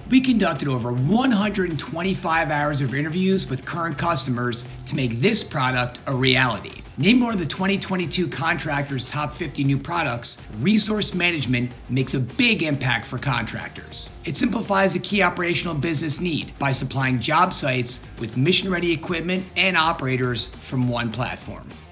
We conducted over 125 hours of interviews with current customers to make this product a reality. Named one of the 2022 Contractors' top 50 new products, Resource Management makes a big impact for contractors. It simplifies a key operational business need by supplying job sites with mission-ready equipment and operators from one platform.